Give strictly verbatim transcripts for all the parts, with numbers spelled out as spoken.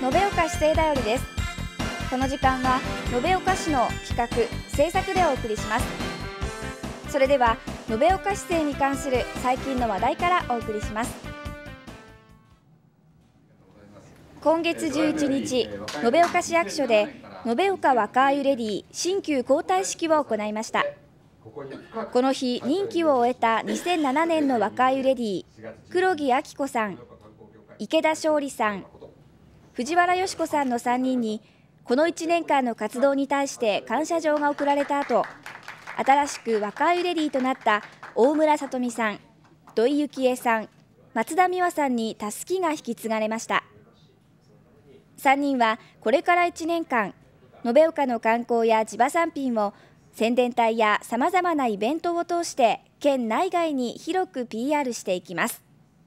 延岡市政だよりです。この時間は延岡市の企画・制作でお送りします。それでは延岡市政に関する最近の話題からお送りします。今月じゅういちにち、延岡市役所で延岡若鮎レディ新旧交代式を行いました。この日、任期を終えたにせんななねんの若鮎レディ黒木明子さん、池田勝利さん、藤原佳子さんのさんにんにこのいちねんかんの活動に対して感謝状が贈られた後、新しく若鮎レディとなった大村さとみさん、土井幸恵さん、松田美和さんにたすきが引き継がれました。さんにんはこれからいちねんかん、延岡の観光や地場産品を宣伝隊やさまざまなイベントを通して県内外に広く ピーアール していきます。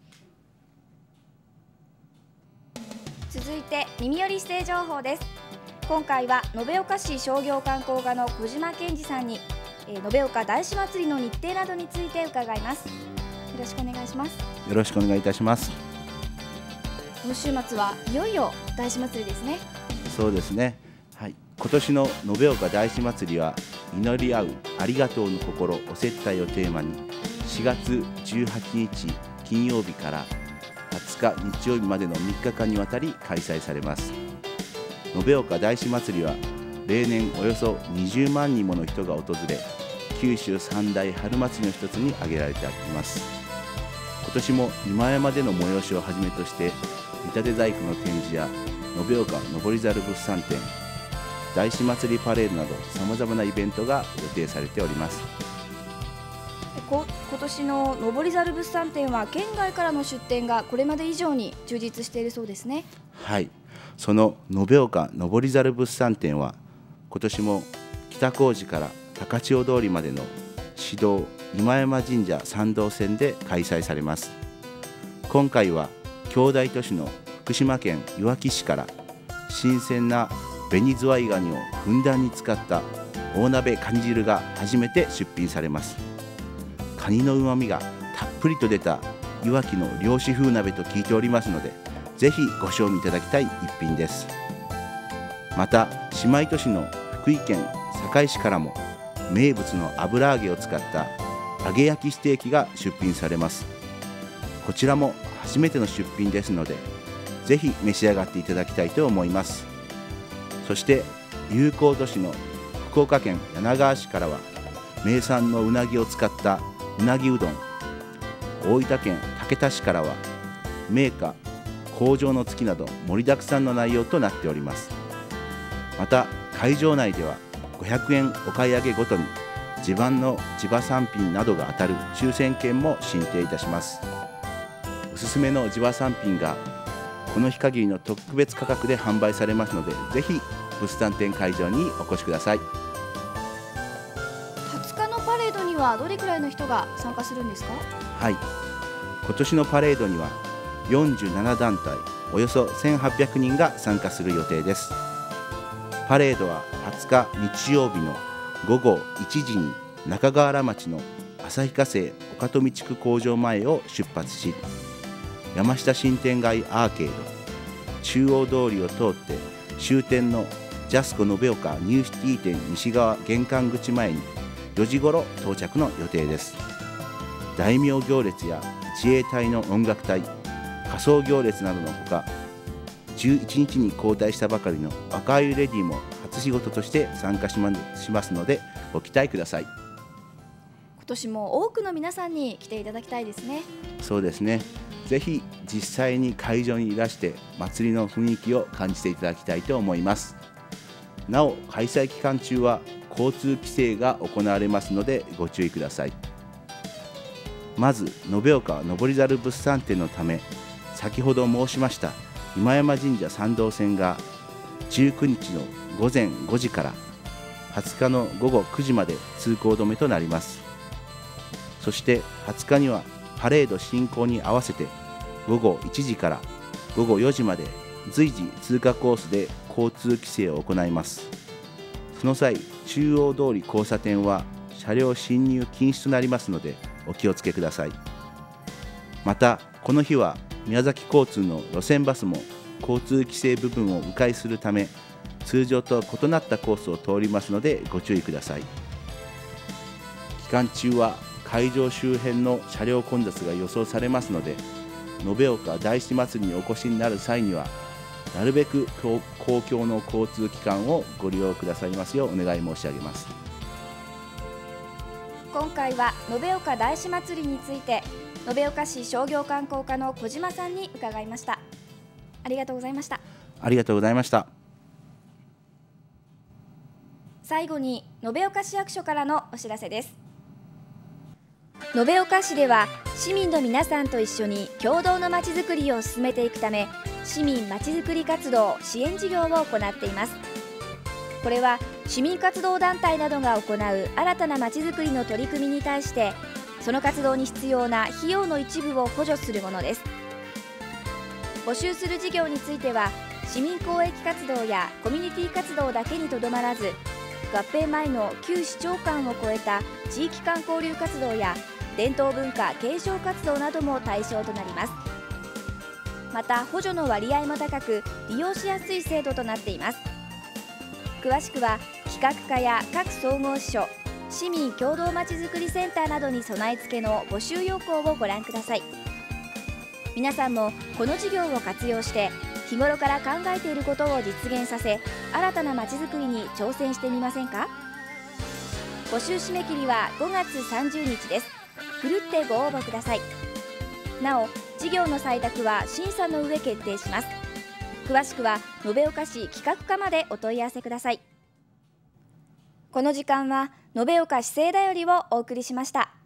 続いて耳より市政情報です。今回は延岡市商業観光課の小島健二さんに延岡大師祭りの日程などについて伺います。よろしくお願いします。 よろしくお願いいたします。 今週末はいよいよ大師祭りですね。 そうですね、はい、今年の延岡大師祭りは祈り合うありがとうの心お接待をテーマにしがつじゅうはちにち金曜日からはつか日曜日までのみっかかんにわたり開催されます。延岡大師祭りは例年およそにじゅうまんにんもの人が訪れ、九州三大春祭りの一つに挙げられています。今年も今山での催しをはじめとして見立て細工の展示や延岡登り猿物産展、大師祭りパレードなどさまざまなイベントが予定されております。 こ今年の登り猿物産展は県外からの出店がこれまで以上に充実しているそうですね。 はい、その延岡登り猿物産展は今年も北高寺から高千穂通りまでの市道今山神社参道線で開催されます。今回は兄弟都市の福島県いわき市から新鮮な紅ズワイガニをふんだんに使った大鍋カニ汁が初めて出品されます。カニのうまみがたっぷりと出たいわきの漁師風鍋と聞いておりますので、ぜひご賞味いただきたい一品です。また姉妹都市の福井県坂井市からも名物の油揚げを使った揚げ焼きステーキが出品されます。こちらも初めての出品ですので、ぜひ召し上がっていただきたいと思います。そして友好都市の福岡県柳川市からは名産のうなぎを使ったうなぎうどん、大分県竹田市からは銘菓工場の月など盛りだくさんの内容となっております。また会場内ではごひゃくえんお買い上げごとに自慢の地場産品などが当たる抽選券も進呈いたします。おすすめの地場産品がこの日限りの特別価格で販売されますので、ぜひ物産展会場にお越しください。 はつかのパレードにはどれくらいの人が参加するんですか？ はい、今年のパレードにはよんじゅうななだんたいおよそせんはっぴゃくにんが参加する予定です。パレードははつか日曜日のごごいちじに中川原町の旭化成岡富地区工場前を出発し、山下新店街アーケード、中央通りを通って終点のジャスコ延岡ニューシティ店西側玄関口前によじごろ到着の予定です。大名行列や自衛隊の音楽隊、仮装行列などのほか、じゅういちにちに交代したばかりの若鮎レディも初仕事として参加しますのでご期待ください。 今年も多くの皆さんに来ていただきたいですね。 そうですね、ぜひ実際に会場にいらして祭りの雰囲気を感じていただきたいと思います。なお開催期間中は交通規制が行われますのでご注意ください。まず延岡登り猿物産展のため、先ほど申しました今山神社参道線がじゅうくにちのごぜんごじからはつかのごごくじまで通行止めとなります。そしてはつかにはパレード進行に合わせてごごいちじからごごよじまで随時通過コースで交通規制を行います。その際、中央通り交差点は車両進入禁止となりますのでお気をつけください。またこの日は宮崎交通の路線バスも交通規制部分を迂回するため、通常と異なったコースを通りますのでご注意ください。期間中は会場周辺の車両混雑が予想されますので、延岡大師祭にお越しになる際にはなるべく公共の交通機関をご利用くださいますようお願い申し上げます。 今回は延岡大師祭について延岡市商業観光課の小島さんに伺いました。ありがとうございました。 ありがとうございました。 最後に延岡市役所からのお知らせです。延岡市では市民の皆さんと一緒に共同のまちづくりを進めていくため、市民まちづくり活動支援事業を行っています。これは市民活動団体などが行う新たなまちづくりの取り組みに対して、その活動に必要な費用の一部を補助するものです。募集する事業については、市民公益活動やコミュニティ活動だけにとどまらず、合併前の旧市町間を超えた地域間交流活動や伝統文化継承活動なども対象となります。また補助の割合も高く、利用しやすい制度となっています。詳しくは企画課や各総合支所、市民共同まちづくりセンターなどに備え付けの募集要項をご覧ください。皆さんもこの事業を活用して日頃から考えていることを実現させ、新たなまちづくりに挑戦してみませんか。募集締め切りはごがつさんじゅうにちです。ふるってご応募ください。なお、事業の採択は審査の上決定します。詳しくは延岡市企画課までお問い合わせください。この時間は延岡市政だよりをお送りしました。